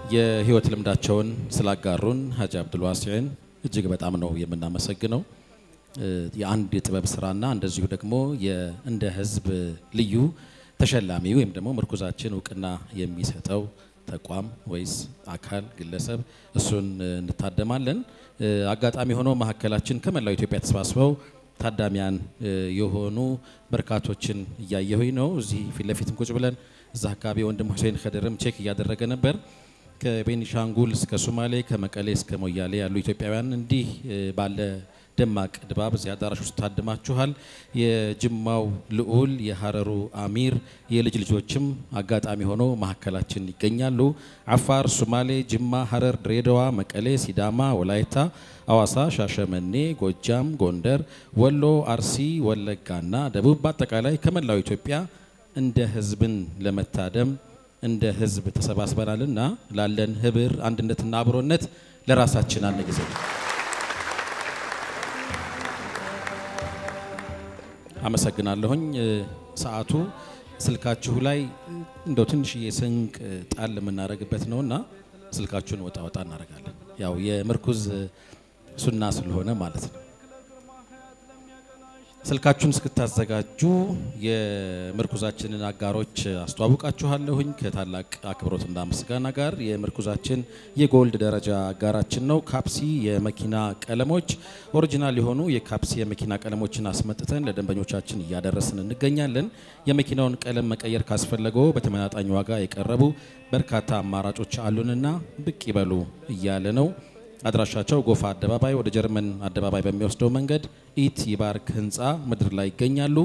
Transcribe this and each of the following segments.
የህይወት ልምዳቸውን ስላጋሩን ሀጂ አብዱልዋሲዕን እጅግ በጣም ነው የምናመሰግነው። የአንድ የጥበብ ስራና እንደዚሁ ደግሞ እንደ ህዝብ ልዩ ተሸላሚ ወይም ደግሞ ምርኩዛችን እውቅና የሚሰጠው ተቋም ወይስ አካል ግለሰብ እሱን እንታደማለን። አጋጣሚ ሆኖ ማህከላችን ከመላው ኢትዮጵያ ተሰባስበው ታዳሚያን የሆኑ በርካቶችን እያየሁኝ ነው። እዚህ ፊት ለፊትም ቁጭ ብለን እዛ አካባቢ ወንድም ሁሴን ኸደርም ቼክ እያደረገ ነበር። ከቤኒሻንጉል እስከ ሶማሌ ከመቀሌ እስከ ሞያሌ ያሉ ኢትዮጵያውያን እንዲህ ባለ ደማቅ ድባብ እዚህ አዳራሽ ውስጥ ታድማችኋል። የጅማው ልዑል የሐረሩ አሚር የልጅ ልጆችም አጋጣሚ ሆኖ ማህከላችን ይገኛሉ። አፋር፣ ሶማሌ፣ ጅማ፣ ሐረር፣ ድሬዳዋ፣ መቀሌ፣ ሲዳማ፣ ወላይታ፣ አዋሳ፣ ሻሸመኔ፣ ጎጃም፣ ጎንደር፣ ወሎ፣ አርሲ፣ ወለጋና ደቡብ በአጠቃላይ ከመላው ኢትዮጵያ እንደ ህዝብን ለመታደም እንደ ህዝብ ተሰባስበናልና ላለን ህብር አንድነትና አብሮነት ለራሳችን አንድ ጊዜ አመሰግናለሁኝ። ሰዓቱ ስልካችሁ ላይ እንደው ትንሽ የስንቅ ጣል የምናረግበት ነውና ስልካችሁን ወጣ ወጣ እናረጋለን። ያው የምርኩዝ ሱና ስለሆነ ማለት ነው። ስልካችሁን እስክታዘጋጁ የምርኩዛችንን አጋሮች አስተዋውቃችኋለሁኝ ከታላቅ አክብሮትና ምስጋና ጋር። የምርኩዛችን የጎልድ ደረጃ አጋራችን ነው ካፕሲ የመኪና ቀለሞች። ኦሪጂናል የሆኑ የካፕሲ የመኪና ቀለሞችን አስመጥተን ለደንበኞቻችን እያደረስን እንገኛለን። የመኪናውን ቀለም መቀየር ካስፈለገው በተመጣጣኝ ዋጋ የቀረቡ በርካታ አማራጮች አሉንና ብቅ ይበሉ እያለ ነው። አድራሻቸው ጎፋ አደባባይ ወደ ጀርመን አደባባይ በሚወስደው መንገድ ኢት ይባርክ ህንጻ ምድር ላይ ይገኛሉ።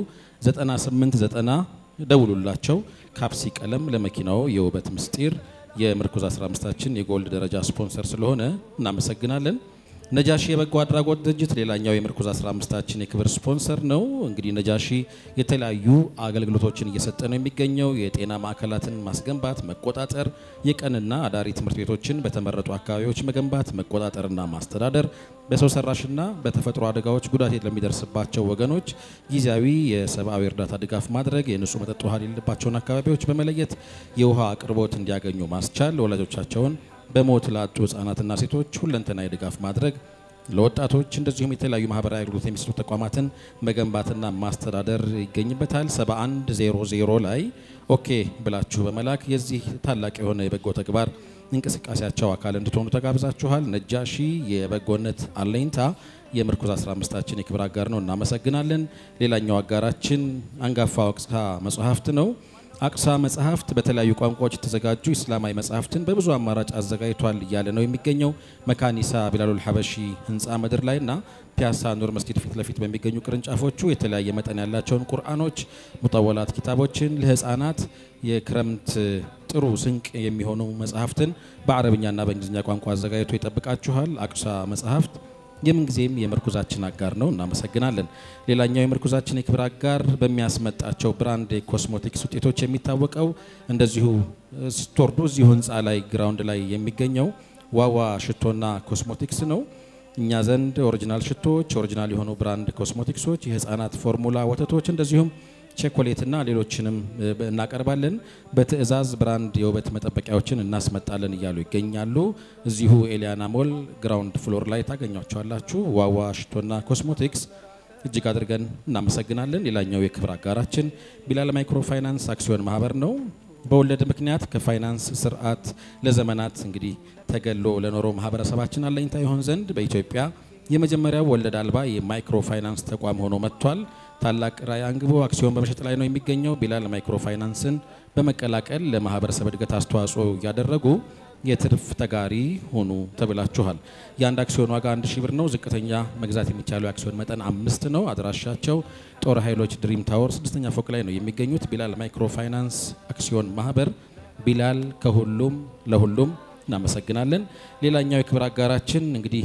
9890 ደውሉላቸው። ካፕሲ ቀለም ለመኪናው የውበት ምስጢር። የምርኩዝ 15ታችን የጎልድ ደረጃ ስፖንሰር ስለሆነ እናመሰግናለን። ነጃሺ የበጎ አድራጎት ድርጅት ሌላኛው የምርኩዝ 15ታችን የክብር ስፖንሰር ነው። እንግዲህ ነጃሺ የተለያዩ አገልግሎቶችን እየሰጠ ነው የሚገኘው። የጤና ማዕከላትን ማስገንባት፣ መቆጣጠር፣ የቀንና አዳሪ ትምህርት ቤቶችን በተመረጡ አካባቢዎች መገንባት፣ መቆጣጠርና ማስተዳደር፣ በሰው ሰራሽና በተፈጥሮ አደጋዎች ጉዳት ለሚደርስባቸው ወገኖች ጊዜያዊ የሰብአዊ እርዳታ ድጋፍ ማድረግ፣ የንጹህ መጠጥ ውሃ የሌለባቸውን አካባቢዎች በመለየት የውሃ አቅርቦት እንዲያገኙ ማስቻል፣ ወላጆቻቸውን በሞት ላጡ ህጻናትና ሴቶች ሁለንተናዊ ድጋፍ ማድረግ፣ ለወጣቶች እንደዚሁም የተለያዩ ማህበራዊ አገልግሎት የሚሰጡ ተቋማትን መገንባትና ማስተዳደር ይገኝበታል። 7100 ላይ ኦኬ ብላችሁ በመላክ የዚህ ታላቅ የሆነ የበጎ ተግባር እንቅስቃሴያቸው አካል እንድትሆኑ ተጋብዛችኋል። ነጃሺ የበጎነት አለኝታ የምርኩዝ 15ታችን የክብር አጋር ነው። እናመሰግናለን። ሌላኛው አጋራችን አንጋፋው አቅሳ መጽሐፍት ነው። አቅሳ መጽሐፍት በተለያዩ ቋንቋዎች የተዘጋጁ እስላማዊ መጽሐፍትን በብዙ አማራጭ አዘጋጅቷል እያለ ነው የሚገኘው። መካኒሳ ቢላሉል ሐበሺ ህንጻ ምድር ላይና ፒያሳ ኑር መስጊድ ፊት ለፊት በሚገኙ ቅርንጫፎቹ የተለያየ መጠን ያላቸውን ቁርአኖች፣ ሙጠወላት ኪታቦችን ለህፃናት የክረምት ጥሩ ስንቅ የሚሆኑ መጽሐፍትን በአረብኛና በእንግሊዝኛ ቋንቋ አዘጋጅቶ ይጠብቃችኋል። አቅሳ መጽሐፍት የምንጊዜም የምርኩዛችን አጋር ነው። እናመሰግናለን። ሌላኛው የምርኩዛችን የክብር አጋር በሚያስመጣቸው ብራንድ የኮስሞቲክስ ውጤቶች የሚታወቀው እንደዚሁ ስቶርዱ እዚሁ ህንጻ ላይ ግራውንድ ላይ የሚገኘው ዋዋ ሽቶና ኮስሞቲክስ ነው። እኛ ዘንድ ኦሪጂናል ሽቶዎች፣ ኦሪጂናል የሆኑ ብራንድ ኮስሞቲክሶች፣ የህፃናት ፎርሙላ ወተቶች እንደዚሁም ቸኮሌትና ሌሎችንም እናቀርባለን። በትዕዛዝ ብራንድ የውበት መጠበቂያዎችን እናስመጣለን እያሉ ይገኛሉ። እዚሁ ኤሊያና ሞል ግራውንድ ፍሎር ላይ ታገኟቸዋላችሁ። ዋዋ ሽቶና ኮስሞቲክስ እጅግ አድርገን እናመሰግናለን። ሌላኛው የክብር አጋራችን ቢላል ማይክሮ ፋይናንስ አክሲዮን ማህበር ነው። በወለድ ምክንያት ከፋይናንስ ስርዓት ለዘመናት እንግዲህ ተገሎ ለኖረው ማህበረሰባችን አለኝታ ይሆን ዘንድ በኢትዮጵያ የመጀመሪያው ወለድ አልባ የማይክሮ ፋይናንስ ተቋም ሆኖ መጥቷል። ታላቅ ራዕይ አንግቦ አክሲዮን በመሸጥ ላይ ነው የሚገኘው። ቢላል ማይክሮ ፋይናንስን በመቀላቀል ለማህበረሰብ እድገት አስተዋጽኦ ያደረጉ የትርፍ ተጋሪ ሆኑ ተብላችኋል። የአንድ አክሲዮን ዋጋ 1000 ብር ነው። ዝቅተኛ መግዛት የሚቻለው አክሲዮን መጠን 5 ነው። አድራሻቸው ጦር ኃይሎች ድሪም ታወር 6ኛ ፎቅ ላይ ነው የሚገኙት። ቢላል ማይክሮ ፋይናንስ አክሲዮን ማህበር። ቢላል ከሁሉም ለሁሉም እናመሰግናለን። ሌላኛው የክብር አጋራችን እንግዲህ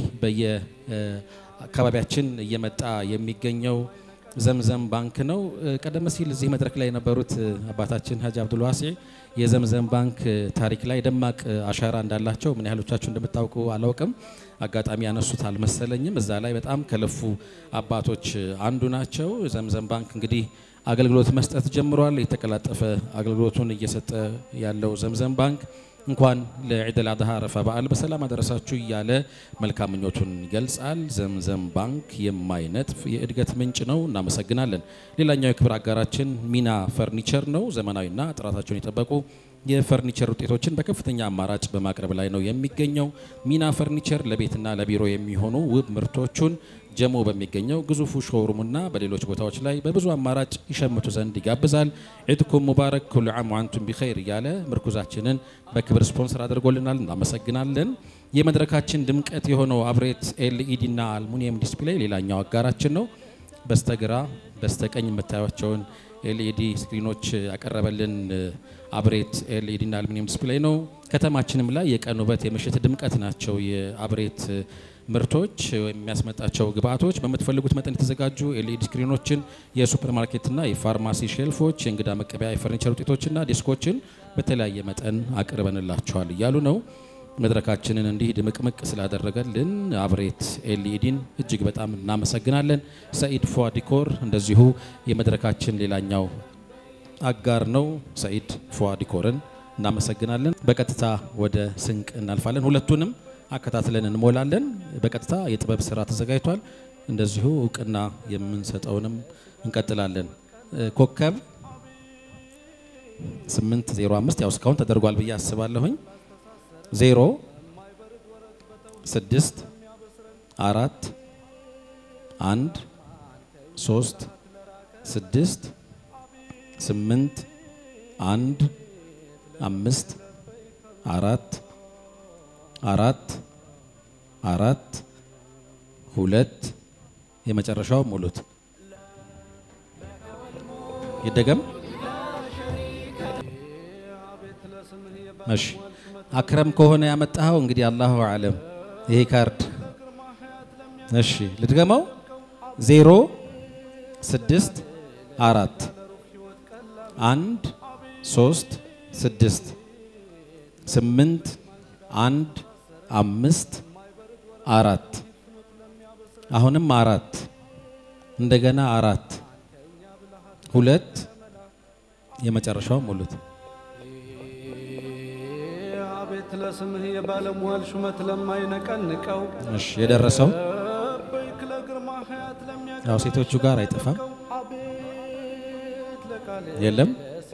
በየአካባቢያችን እየመጣ የሚገኘው ዘምዘም ባንክ ነው። ቀደም ሲል እዚህ መድረክ ላይ የነበሩት አባታችን ሀጂ አብዱልዋሲዕ የዘምዘም ባንክ ታሪክ ላይ ደማቅ አሻራ እንዳላቸው ምን ያህሎቻችሁ እንደምታውቁ አላውቅም። አጋጣሚ ያነሱት አልመሰለኝም። እዛ ላይ በጣም ከለፉ አባቶች አንዱ ናቸው። ዘምዘም ባንክ እንግዲህ አገልግሎት መስጠት ጀምሯል። የተቀላጠፈ አገልግሎቱን እየሰጠ ያለው ዘምዘም ባንክ እንኳን ለዒድ አልአድሃ አረፋ በዓል በሰላም አደረሳችሁ እያለ መልካም ምኞቱን ይገልጻል። ዘምዘም ባንክ የማይነጥፍ የእድገት ምንጭ ነው። እናመሰግናለን። ሌላኛው የክብር አጋራችን ሚና ፈርኒቸር ነው። ዘመናዊና ጥራታቸውን የጠበቁ የፈርኒቸር ውጤቶችን በከፍተኛ አማራጭ በማቅረብ ላይ ነው የሚገኘው። ሚና ፈርኒቸር ለቤትና ለቢሮ የሚሆኑ ውብ ምርቶቹን ጀሞ በሚገኘው ግዙፉ ሾሩምና በሌሎች ቦታዎች ላይ በብዙ አማራጭ ይሸምቱ ዘንድ ይጋብዛል። ዒድኩም ሙባረክ ኩሉ ዓም ወአንቱም ቢኸይር እያለ ምርኩዛችንን በክብር ስፖንሰር አድርጎልናል። እናመሰግናለን። የመድረካችን ድምቀት የሆነው አብሬት ኤልኢዲ እና አልሙኒየም ዲስፕሌይ ሌላኛው አጋራችን ነው። በስተግራ በስተቀኝ የምታዩቸውን ኤልኢዲ ስክሪኖች ያቀረበልን አብሬት ኤልኢዲ እና አልሙኒየም ዲስፕሌይ ነው። ከተማችንም ላይ የቀን ውበት የምሽት ድምቀት ናቸው የአብሬት ምርቶች የሚያስመጣቸው ግብአቶች በመትፈልጉት መጠን የተዘጋጁ ኤልኢዲ ስክሪኖችን የሱፐርማርኬትና የፋርማሲ ሼልፎች የእንግዳ መቀበያ የፈርኒቸር ውጤቶችና ዲስኮችን በተለያየ መጠን አቅርበንላቸዋል እያሉ ነው። መድረካችንን እንዲህ ድምቅምቅ ስላደረገልን አብሬት ኤልኢዲን እጅግ በጣም እናመሰግናለን። ሰኢድ ፏ ዲኮር እንደዚሁ የመድረካችን ሌላኛው አጋር ነው። ሰኢድ ፏ ዲኮርን እናመሰግናለን። በቀጥታ ወደ ስንቅ እናልፋለን። ሁለቱንም አከታትለን እንሞላለን። በቀጥታ የጥበብ ስራ ተዘጋጅቷል። እንደዚሁ እውቅና የምንሰጠውንም እንቀጥላለን። ኮከብ 805 ያው እስካሁን ተደርጓል ብዬ አስባለሁኝ። 0 6 4 1 3 6 8 1 5 4 4 2 የመጨረሻው ሙሉት ይደገም። እሺ አክረም ከሆነ ያመጣው እንግዲህ አላሁ አለም ይሄ ካርድ። እሺ ልድገመው። 0 6 4 1 3 6 8 1 5 4 አሁንም 4 እንደገና 4 2 የመጨረሻው ሙሉት። አቤት ለስምህ የባለሟል ሹመት ለማይነቀንቀው እሺ የደረሰው ያው ሴቶቹ ጋር አይጠፋም። የለም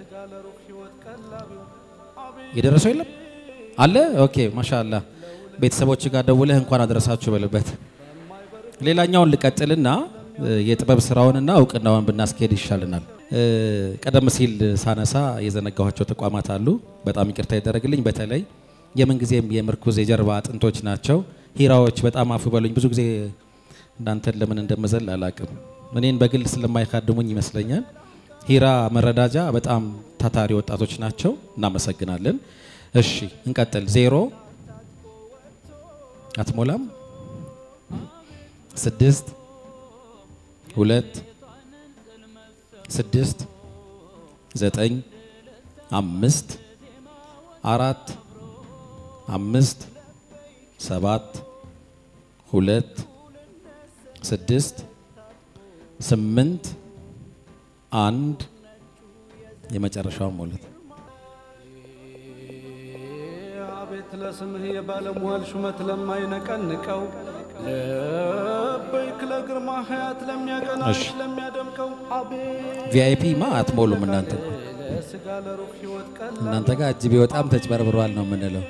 የደረሰው የለም አለ። ኦኬ ማሻአላ ቤተሰቦች ጋር ደውለህ እንኳን አደረሳችሁ በልበት። ሌላኛውን ልቀጥልና የጥበብ ስራውንና እውቅናውን ብናስኬድ ይሻልናል። ቀደም ሲል ሳነሳ የዘነጋኋቸው ተቋማት አሉ። በጣም ይቅርታ ይደረግልኝ። በተለይ የምንጊዜም የምርኩዝ የጀርባ አጥንቶች ናቸው። ሂራዎች በጣም አፉ በሉኝ። ብዙ ጊዜ እናንተን ለምን እንደመዘል አላቅም። እኔን በግል ስለማይካድሙኝ ይመስለኛል። ሂራ መረዳጃ በጣም ታታሪ ወጣቶች ናቸው። እናመሰግናለን። እሺ እንቀጥል። 0 አትሞላም 6 2 6 9 5 4 5 7 2 6 8 1 የመጨረሻው ሙሉት። አቤት ለስምህ የባለሟል ሹመት ለማይነቀንቀው ለበይክ ለግርማ ሀያት ለሚያቀናሽ ለሚያደምቀው ቪአይፒ ማ አትሞሉም እናንተ። እናንተ ጋር እጅ ቢወጣም ተጭበርብሯል ነው የምንለው።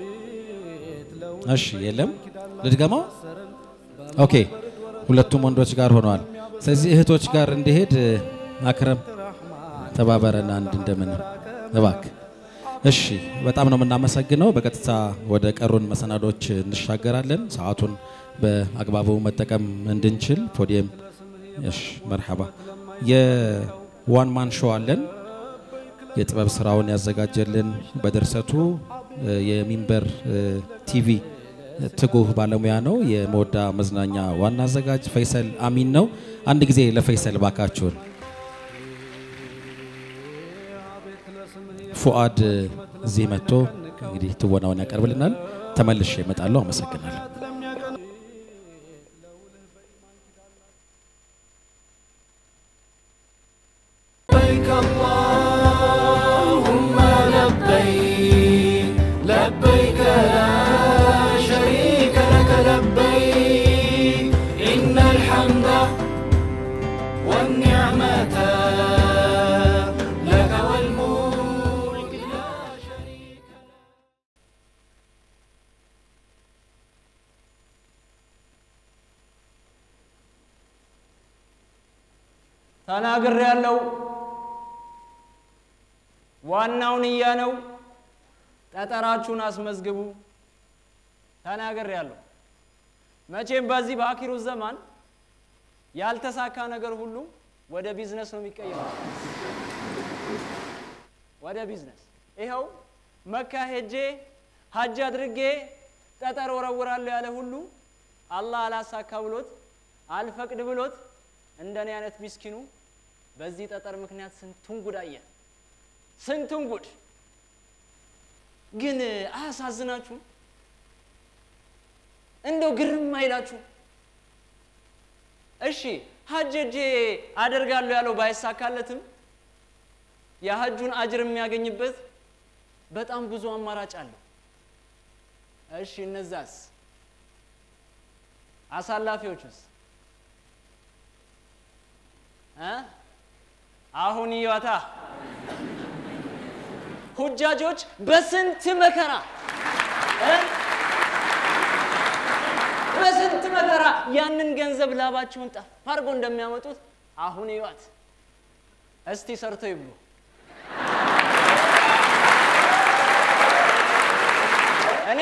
እሺ የለም ልድገማው። ኦኬ ሁለቱም ወንዶች ጋር ሆነዋል። ስለዚህ እህቶች ጋር እንዲሄድ አክረም ተባበረና አንድ እንደምን እባክህ። እሺ በጣም ነው የምናመሰግነው። በቀጥታ ወደ ቀሩን መሰናዶች እንሻገራለን። ሰዓቱን በአግባቡ መጠቀም እንድንችል ፖዲየም እሺ መርሐባ። የዋን ማን ሾው አለን። የጥበብ ስራውን ያዘጋጀልን በድርሰቱ የሚንበር ቲቪ ትጉህ ባለሙያ ነው። የሞዳ መዝናኛ ዋና አዘጋጅ ፈይሰል አሚን ነው። አንድ ጊዜ ለፈይሰል ባካችሁን። ፉዓድ እዚህ መጥቶ እንግዲህ ትወናውን ያቀርብልናል። ተመልሼ እመጣለሁ። አመሰግናለሁ። ተናግር ያለው ዋናው ንያ ነው ጠጠራችሁን አስመዝግቡ ተናግር ያለው መቼም በዚህ በአኺሩ ዘመን ያልተሳካ ነገር ሁሉ ወደ ቢዝነስ ነው የሚቀየረው ወደ ቢዝነስ ይሄው መካ ሄጄ ሐጅ አድርጌ ጠጠር ወረውራለሁ ያለ ሁሉ አላህ አላሳካ ብሎት አልፈቅድ ብሎት እንደኔ አይነት ምስኪኑ በዚህ ጠጠር ምክንያት ስንቱን ጉዳየ ስንቱን ጉድ ግን አያሳዝናችሁ እንደው ግርም አይላችሁ እሺ ሐጅ ሄጄ አደርጋለሁ ያለው ባይሳካለትም የሐጁን አጅር የሚያገኝበት በጣም ብዙ አማራጭ አለው እሺ እነዛስ አሳላፊዎችስ አሁን ይዋታ ሁጃጆች በስንት መከራ ያንን ገንዘብ ላባቸውን ጠፍ አርጎ እንደሚያመጡት አሁን ይዋት እስቲ ሰርተው ይብሉ እኔ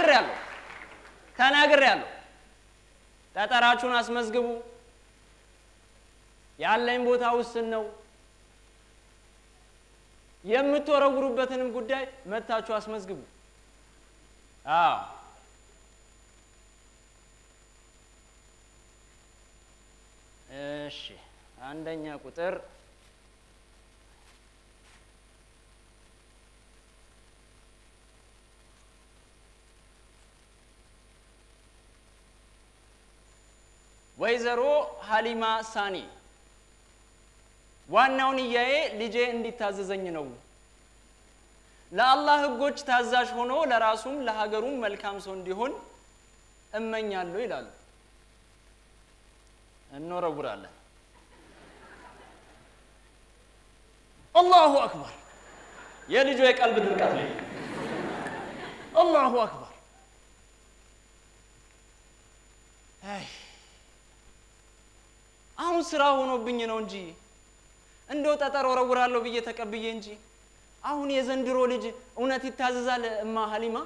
ተናግሬያለሁ ጠጠራችሁን አስመዝግቡ ያለኝ ቦታ ውስን ነው የምትወረውሩበትንም ጉዳይ መታችሁ አስመዝግቡ እሺ አንደኛ ቁጥር ወይዘሮ ሐሊማ ሳኒ ዋናው ንያዬ ልጄ እንዲታዘዘኝ ነው ለአላህ ህጎች ታዛዥ ሆኖ ለራሱም ለሀገሩም መልካም ሰው እንዲሆን እመኛለሁ ይላል እንወረውራለን አላሁ አክበር የልጁ የቀልብ ድርቀት ላይ አላሁ አክበር አሁን ስራ ሆኖብኝ ነው እንጂ እንደው ጠጠር ወረውራለሁ ብዬ ተቀብዬ እንጂ አሁን የዘንድሮ ልጅ እውነት ይታዘዛል እማ ሐሊማ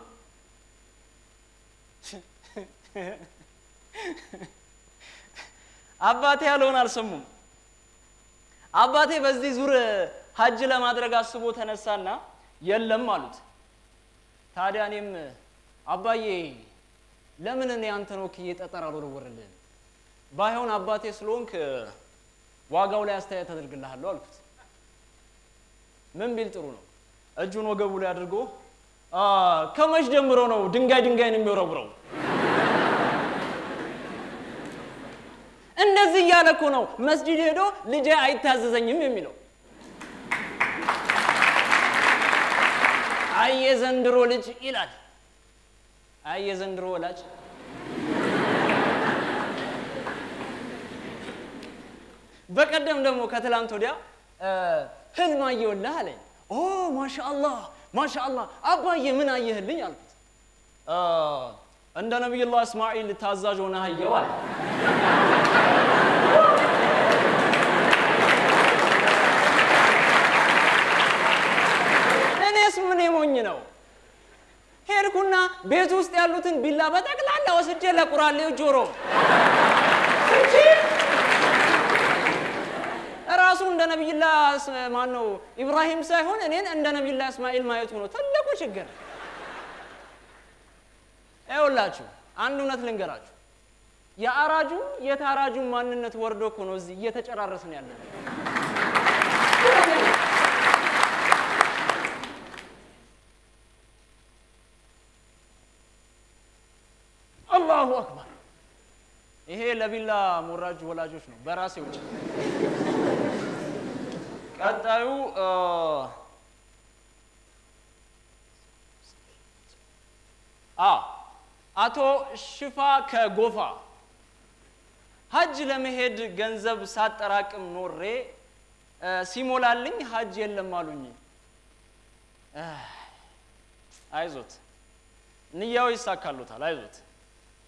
አባቴ ያለውን አልሰሙም አባቴ በዚህ ዙር ሐጅ ለማድረግ አስቦ ተነሳና የለም አሉት ታዲያ እኔም አባዬ ለምን እኔ አንተን ወክዬ ጠጠር አልወረውርልህም ባይሆን አባቴ ስለሆንክ ዋጋው ላይ አስተያየት አድርግልሃለሁ አልኩት ምን ቢል ጥሩ ነው እጁን ወገቡ ላይ አድርጎ ከመች ጀምሮ ነው ድንጋይን የሚወረውረው እንደዚህ ያለኮ ነው መስጂድ ሄዶ ልጄ አይታዘዘኝም የሚለው አየዘንድሮ ልጅ ይላል አየዘንድሮ ወላጅ በቀደም ደግሞ ከትላንት ወዲያ ህልም አየሁልህ አለኝ ማሻአላህ አባዬ ምን አየህልኝ አልኩት እንደ ነብዩላህ እስማኤል ታዛዥ ሆነ አየሁ አለ እኔስ ምን የሞኝ ነው ሄድኩና ቤት ውስጥ ያሉትን ቢላ በጠቅላላ ወስጄ ለቁራሌው ጆሮ ራሱ እንደ ነብዩላህ ማን ነው ኢብራሂም ሳይሆን እኔን እንደ ነብዩላህ እስማኤል ማየቱ ነው ትልቁ ችግር አይውላችሁ አንድ እውነት ልንገራችሁ የአራጁ የታራጁ ማንነት ወርዶ እኮ ነው እዚህ እየተጨራረስን ያለው አላሁ አክበር ይሄ ለቢላ ሞራጅ ወላጆች ነው በራሴ ውጭ ቀጣዩ አቶ ሽፋ ከጎፋ ሐጅ ለመሄድ ገንዘብ ሳጠራቅም ኖሬ ሲሞላልኝ ሐጅ የለም አሉኝ አይዞት ንያው ይሳካሉታል አይዞት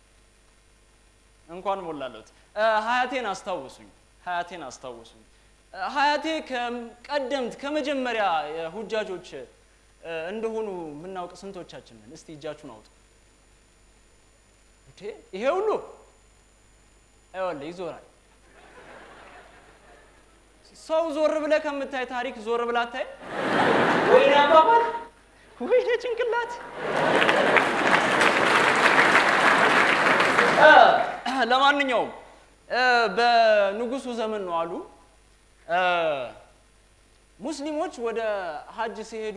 እንኳን ሞላሉት ሀያቴን አስታውሱኝ ሀያቴ ከቀደምት ከመጀመሪያ ሁጃጆች እንደሆኑ ምናውቅ ስንቶቻችን ነን? እስቲ እጃችሁን አውጡ። ይሄ ሁሉ አይወለ ይዞራል። ሰው ዞር ብለ ከምታይ ታሪክ ዞር ብላ ታይ ወይኔ አባባል ወይኔ ጭንቅላት። ለማንኛውም በንጉሱ ዘመን ነው አሉ ሙስሊሞች ወደ ሐጅ ሲሄዱ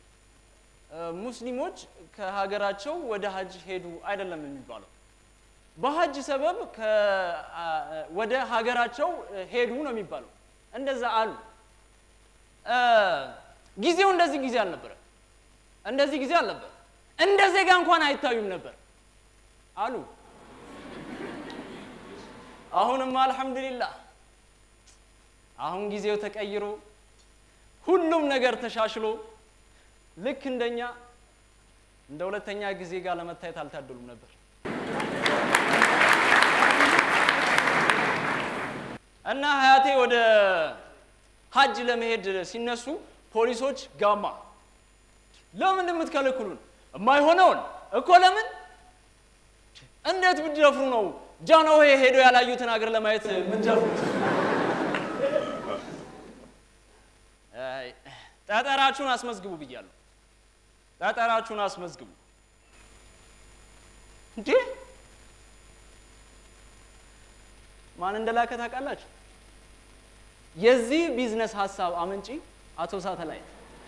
ሙስሊሞች ከሀገራቸው ወደ ሐጅ ሄዱ አይደለም የሚባለው በሐጅ ሰበብ ወደ ሀገራቸው ሄዱ ነው የሚባለው እንደዛ አሉ ጊዜው እንደዚህ ጊዜ አልነበረ እንደ ዜጋ እንኳን አይታዩም ነበር አሉ አሁንም አልহামዱሊላህ አሁን ጊዜው ተቀይሮ ሁሉም ነገር ተሻሽሎ ልክ እንደኛ እንደ ሁለተኛ ጊዜ ጋር ለመታየት አልታደሉም ነበር እና ሀያቴ ወደ ሐጅ ለመሄድ ሲነሱ ፖሊሶች ጋማ ለምን እንደምትከለክሉን የማይሆነውን እኮ ለምን እንዴት ብትደፍሩ ነው ጃንሆይ ሄዶ ያላዩትን ሀገር ለማየት ምን ደፍሩት ታጣራችሁን አስመዝግቡ ብያለሁ ታጣራችሁን አስመዝግቡ እንዴ ማን እንደላከ ታውቃላችሁ የዚህ ቢዝነስ ሐሳብ አመንጪ አቶ ሳተላይት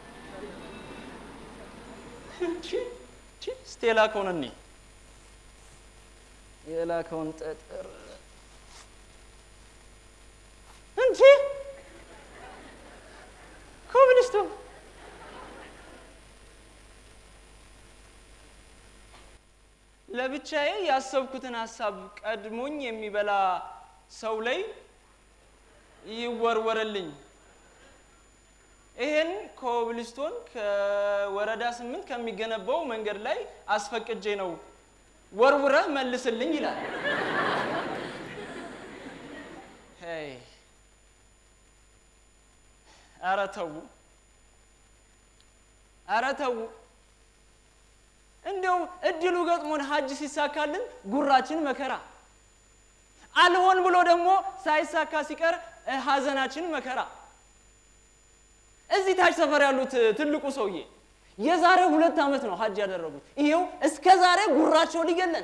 ስቴላ ኮነኒ የላከውን ጠጠር እንጂ ኮብልስቶ ለብቻዬ ያሰብኩትን ሐሳብ ቀድሞኝ የሚበላ ሰው ላይ ይወርወረልኝ ይሄን ኮብልስቶን ከወረዳ 8 ከሚገነባው መንገድ ላይ አስፈቅጄ ነው ወርውረ መልስልኝ ይላል ሄይ አራተው እንደው እድሉ ገጥሞን ሐጅ ሲሳካልን ጉራችን መከራ አልሆን ብሎ ደግሞ ሳይሳካ ሲቀር ሐዘናችን መከራ እዚህ ታች ሰፈር ያሉት ትልቁ ሰውዬ የዛሬ 2 አመት ነው ሐጅ ያደረጉት ይሄው እስከ ዛሬ ጉራቸው ሊገለን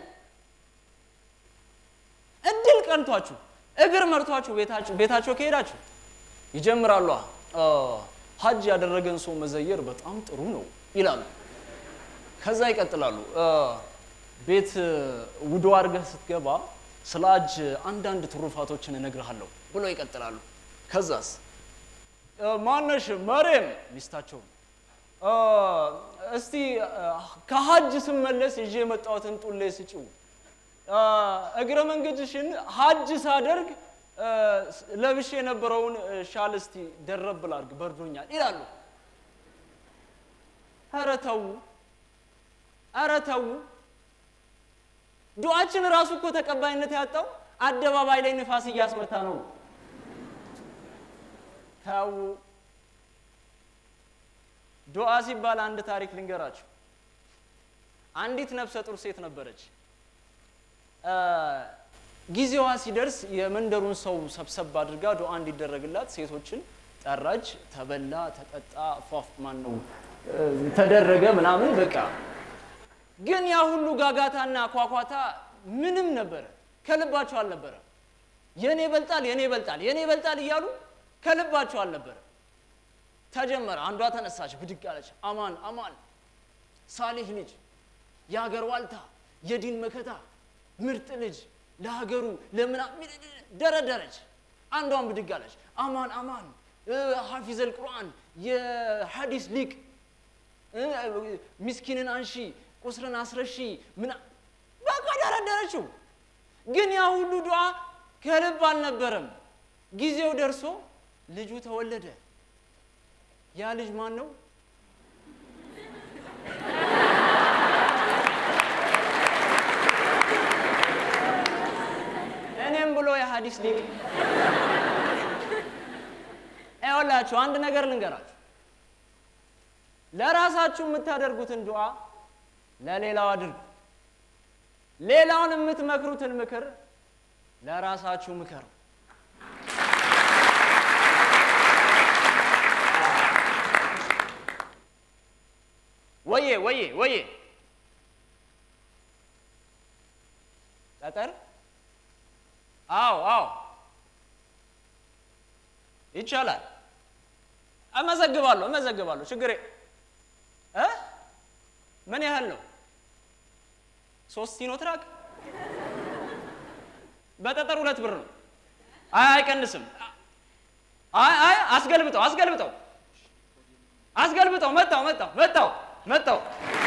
እድል ቀንቷችሁ እግር መርቷችሁ ቤታቸው ከሄዳችሁ ይጀምራሉ ሐጅ ያደረገን ሰው መዘየር በጣም ጥሩ ነው ይላሉ ከዛ ይቀጥላሉ ቤት ውዱ አርገህ ስትገባ ስላጅ አንዳንድ ትሩፋቶችን እነግርሃለሁ ብሎ ይቀጥላሉ ከዛስ ማነሽ መሬም ሚስታቸው እስቲ ከሐጅ ስመለስ ይዤ መጣሁትን ጡሌ ስጪው እግረ መንገድሽን ሐጅ ሳደርግ ለብሼ የነበረውን ሻል እስቲ ደረብ ላድርግ በርዶኛል ይላሉ ኧረ ተው ዱዓችን ራሱ እኮ ተቀባይነት ያጣው አደባባይ ላይ ንፋስ እያስመታ ነው ታው ዱዓ ሲባል አንድ ታሪክ ልንገራችሁ አንዲት ነፍሰ ጡር ሴት ነበረች ጊዜዋ ሲደርስ የመንደሩን ሰው ሰብሰብ አድርጋ ዱዓ እንዲደረግላት ሴቶችን ጠራጅ ተበላ ተጠጣ ፏፍ ማን ነው ተደረገ ምናምን በቃ ግን ያ ሁሉ ጋጋታና ኳኳታ ምንም ነበር ከልባቸው አልነበረ የኔ ይበልጣል እያሉ ከልባቸው አልነበረ ተጀመረ አንዷ ተነሳች ብድግ አለች አማን ሳሊህ ልጅ ያገር ዋልታ የዲን መከታ ምርጥ ልጅ ለሀገሩ ለምና ደረደረች አንዷን ብድግ አለች አማን ሐፊዝ القرآن የሐዲስ ሊቅ ምስኪንን አንሺ ቁስርን አስረሺ ምን በቃ ደረደረችው ግን ያ ሁሉ ዱዓ ከልብ አልነበረም ጊዜው ደርሶ ልጁ ተወለደ ያ ልጅ ማን ነው እኔም ብሎ የሐዲስ ሊቅ ቆያችሁ አንድ ነገር ልንገራችሁ ለራሳችሁ የምታደርጉትን ዱዓ ለሌላው አድርጉ ሌላውን የምትመክሩትን ምክር ለራሳችሁ ምከሩ ወዬ ጠጠር አዎ ይቻላል እመዘግባለሁ ችግሬ ምን ያህል ነው 3 ሲኖትራክ በጠጠር 2 ብር ነው አይቀንስም አስገልብጠው መጣው